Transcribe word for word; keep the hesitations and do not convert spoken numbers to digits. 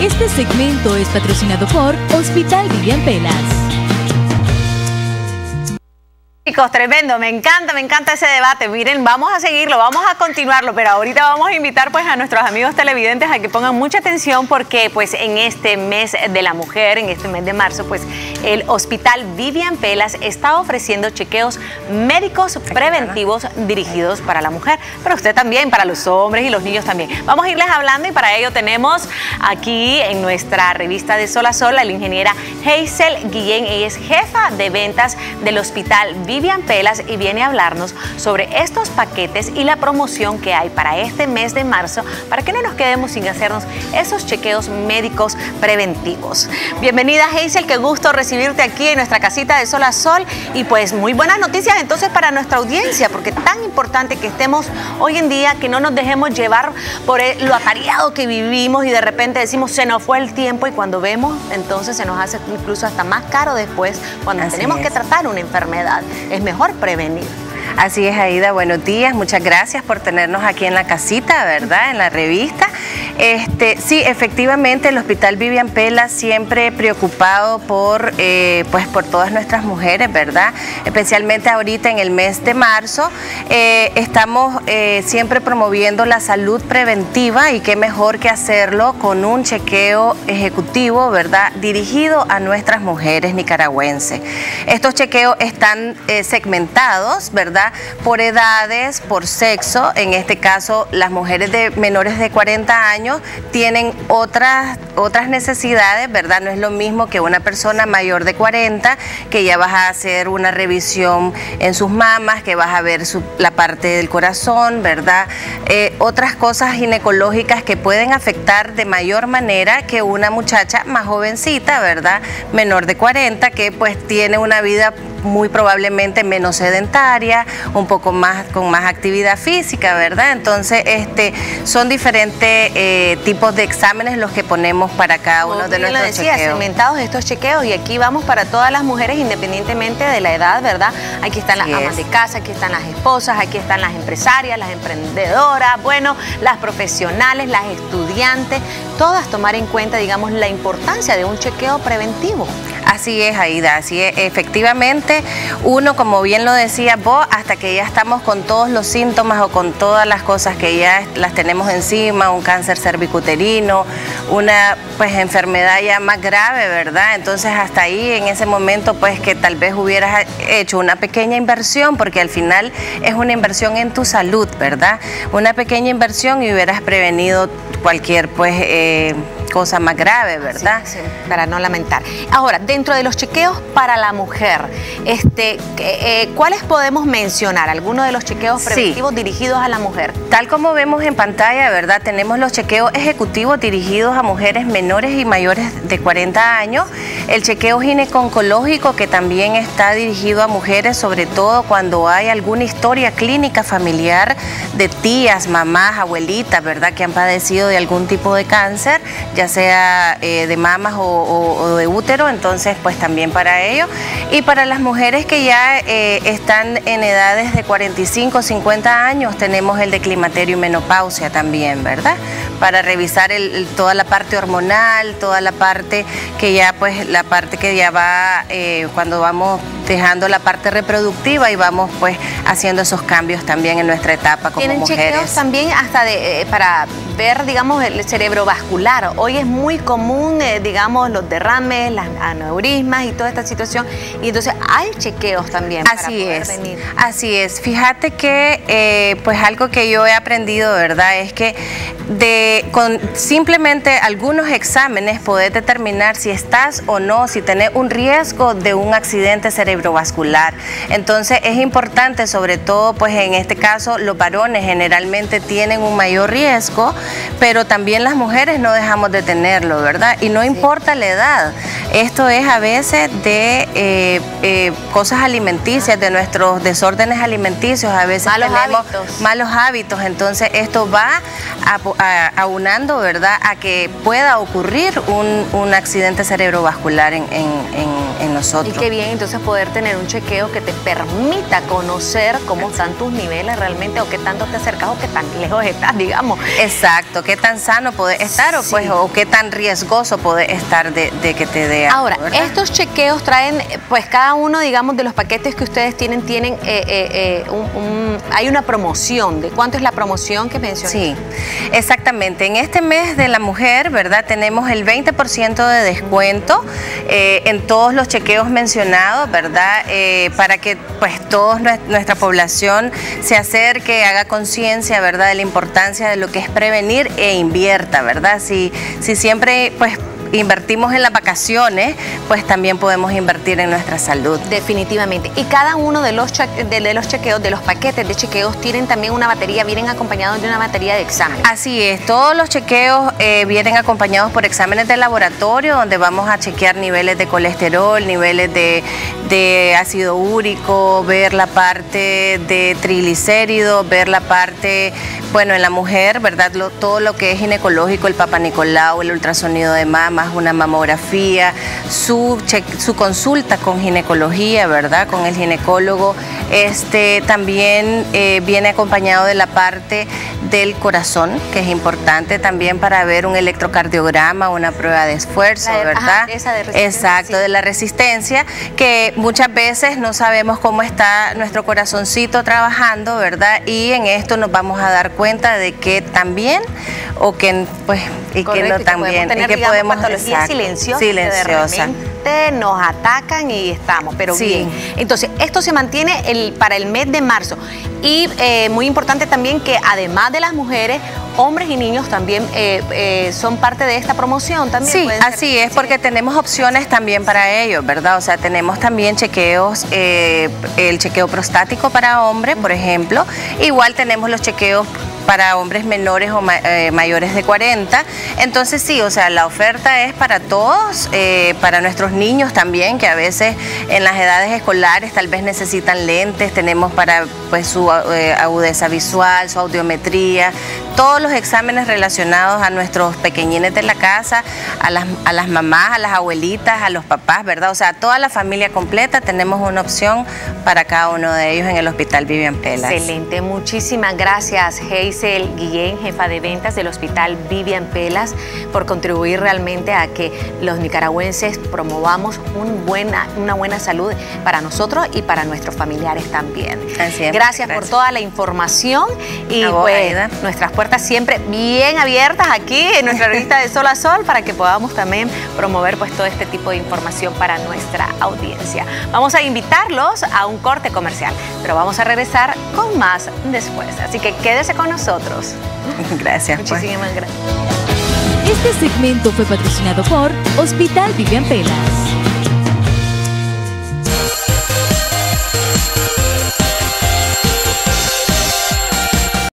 Este segmento es patrocinado por Hospital Vivian Pelas. Chicos, tremendo, me encanta, me encanta ese debate. Miren, vamos a seguirlo, vamos a continuarlo, pero ahorita vamos a invitar pues a nuestros amigos televidentes a que pongan mucha atención porque pues en este mes de la mujer, en este mes de marzo, pues el Hospital Vivian Pelas está ofreciendo chequeos médicos preventivos dirigidos para la mujer, pero usted también, para los hombres y los niños también. Vamos a irles hablando y para ello tenemos aquí en nuestra revista de Sol a Sol a la ingeniera Hazel Guillén. Ella es jefa de ventas del Hospital Vivian Pelas y viene a hablarnos sobre estos paquetes y la promoción que hay para este mes de marzo para que no nos quedemos sin hacernos esos chequeos médicos preventivos. Bienvenida, Hazel, qué gusto recibirte aquí en nuestra casita de Sol a Sol y pues muy buenas noticias entonces para nuestra audiencia, porque es tan importante que estemos hoy en día, que no nos dejemos llevar por lo atareado que vivimos y de repente decimos se nos fue el tiempo y cuando vemos entonces se nos hace incluso hasta más caro después cuando Así tenemos es. que tratar una enfermedad. Es mejor prevenir. Así es, Aida, buenos días, muchas gracias por tenernos aquí en la casita, ¿verdad? En la revista. Este, sí, efectivamente, el Hospital Vivian Pelas siempre preocupado por, eh, pues, por todas nuestras mujeres, ¿verdad? Especialmente ahorita en el mes de marzo, eh, estamos eh, siempre promoviendo la salud preventiva y qué mejor que hacerlo con un chequeo ejecutivo, ¿verdad? Dirigido a nuestras mujeres nicaragüenses. Estos chequeos están eh, segmentados, ¿verdad? Por edades, por sexo. En este caso, las mujeres de menores de cuarenta años tienen otras, otras necesidades, ¿verdad? No es lo mismo que una persona mayor de cuarenta, que ya vas a hacer una revisión en sus mamas, que vas a ver su, la parte del corazón, ¿verdad? Eh, otras cosas ginecológicas que pueden afectar de mayor manera que una muchacha más jovencita, ¿verdad? Menor de cuarenta, que pues tiene una vida muy probablemente menos sedentaria, un poco más con más actividad física, ¿verdad? Entonces, este, son diferentes eh, tipos de exámenes los que ponemos para cada uno de nuestros decía, chequeos. segmentados estos chequeos y aquí vamos para todas las mujeres independientemente de la edad, ¿verdad? Aquí están las Así amas es. de casa, aquí están las esposas, aquí están las empresarias, las emprendedoras, bueno, las profesionales, las estudiantes, todas tomar en cuenta, digamos, la importancia de un chequeo preventivo. Así es, Aida, así es. Efectivamente, uno, como bien lo decía vos, hasta que ya estamos con todos los síntomas o con todas las cosas que ya las tenemos encima, un cáncer cervicuterino, una pues enfermedad ya más grave, ¿verdad? Entonces hasta ahí, en ese momento, pues que tal vez hubieras hecho una pequeña inversión, porque al final es una inversión en tu salud, ¿verdad? Una pequeña inversión y hubieras prevenido cualquier pues eh, cosa más grave, ¿verdad? Sí, sí, para no lamentar. Ahora, dentro de los chequeos para la mujer, este, eh, ¿cuáles podemos mencionar? ¿Algunos de los chequeos preventivos sí. dirigidos a la mujer? Tal como vemos en pantalla, ¿verdad? Tenemos los chequeos ejecutivos dirigidos a mujeres menores y mayores de cuarenta años. El chequeo gineco-oncológico, que también está dirigido a mujeres, sobre todo cuando hay alguna historia clínica familiar de tías, mamás, abuelitas, ¿verdad? Que han padecido de algún tipo de cáncer, ya sea eh, de mamas o, o, o de útero, entonces pues también para ello. Y para las mujeres que ya eh, están en edades de cuarenta y cinco, cincuenta años, tenemos el de climaterio y menopausia también, ¿verdad? Para revisar el, el, toda la parte hormonal, toda la parte que ya pues la parte que ya va eh, cuando vamos dejando la parte reproductiva y vamos pues haciendo esos cambios también en nuestra etapa como ¿Tienen mujeres. chequeos también hasta de, eh, para ver, digamos, el cerebrovascular? Hoy es muy común, eh, digamos, los derrames, las aneurismas y toda esta situación, y entonces hay chequeos también para así poder es, venir. Así es. Fíjate que eh, pues algo que yo he aprendido, ¿verdad? Es que de con simplemente algunos exámenes podés determinar si estás o no, si tenés un riesgo de un accidente cerebrovascular. Entonces es importante, sobre todo pues en este caso los varones generalmente tienen un mayor riesgo, pero también las mujeres no dejamos de tenerlo, ¿verdad? Y no sí. importa la edad. Esto es a veces de eh, eh, cosas alimenticias, de nuestros desórdenes alimenticios, a veces malos tenemos hábitos. malos hábitos, entonces esto va a, a, aunando, ¿verdad?, a que pueda ocurrir un, un accidente cerebrovascular en, en, en, en nosotros. Y qué bien entonces poder tener un chequeo que te permita conocer cómo están tus niveles realmente, o qué tanto te acercas o qué tan lejos estás, digamos. Exacto. Exacto, qué tan sano puede estar o, Sí. pues, o qué tan riesgoso puede estar de, de que te dé algo, Ahora, ¿verdad? estos chequeos traen, pues cada uno, digamos, de los paquetes que ustedes tienen, tienen eh, eh, eh, un, un- hay una promoción. ¿De cuánto es la promoción que mencioné? Sí, exactamente. En este mes de la mujer, ¿verdad? Tenemos el veinte por ciento de descuento eh, en todos los chequeos mencionados, ¿verdad? Eh, para que pues toda nuestra población se acerque, haga conciencia, ¿verdad? De la importancia de lo que es prevenir e invierta, ¿verdad? Si, si siempre pues invertimos en las vacaciones, pues también podemos invertir en nuestra salud. Definitivamente. Y cada uno de los, cheque- de, de los chequeos, de los paquetes de chequeos, tienen también una batería, vienen acompañados de una batería de examen. Así es, todos los chequeos eh, vienen acompañados por exámenes de laboratorio donde vamos a chequear niveles de colesterol, niveles de, de ácido úrico, ver la parte de triglicéridos, ver la parte, bueno, en la mujer, ¿verdad? Lo- todo lo que es ginecológico, el Papa Nicolau, el ultrasonido de mama, una mamografía, su, che- su consulta con ginecología, ¿verdad? Con el ginecólogo. Este también eh, viene acompañado de la parte del corazón, que es importante también para ver un electrocardiograma, una prueba de esfuerzo, La de- ¿verdad? ajá, esa de resistencia, Exacto, sí. de la resistencia, que muchas veces no sabemos cómo está nuestro corazoncito trabajando, ¿verdad? Y en esto nos vamos a dar cuenta de que también o que pues y Correcto, que y no que también podemos tener, y que digamos, podemos patologías exacto, silenciosas que de silenciosa. repente nos atacan y estamos, pero Sí. bien. Entonces, esto se mantiene el, para el mes de marzo. Y eh, muy importante también que además de las mujeres, hombres y niños también eh, eh, son parte de esta promoción también. Sí, pueden ser- así es, porque tenemos opciones también para ellos, ¿verdad? O sea, tenemos también chequeos, eh, el chequeo prostático para hombre, por ejemplo. Igual tenemos los chequeos para hombres menores o ma- eh, mayores de cuarenta. Entonces sí, o sea, la oferta es para todos, eh, para nuestros niños también, que a veces en las edades escolares tal vez necesitan lentes, tenemos para pues su eh, agudeza visual, su audiometría, todos los exámenes relacionados a nuestros pequeñines de la casa, a las, a las mamás, a las abuelitas, a los papás, ¿verdad? O sea, toda la familia completa tenemos una opción para cada uno de ellos en el Hospital Vivian Pelas. Excelente, muchísimas gracias Hazel Guillén, jefa de ventas del Hospital Vivian Pelas, por contribuir realmente a que los nicaragüenses promovamos un buena, una buena salud para nosotros y para nuestros familiares también. Así es, Gracias, gracias. por toda la información y A vos, pues Aida. nuestras puertas siempre bien abiertas aquí en nuestra revista de Sol a Sol para que podamos también promover pues todo este tipo de información para nuestra audiencia. Vamos a invitarlos a un corte comercial, pero vamos a regresar con más después. Así que quédese con nosotros. Gracias. pues. Muchísimas gracias. Este segmento fue patrocinado por Hospital Vivian Pelas.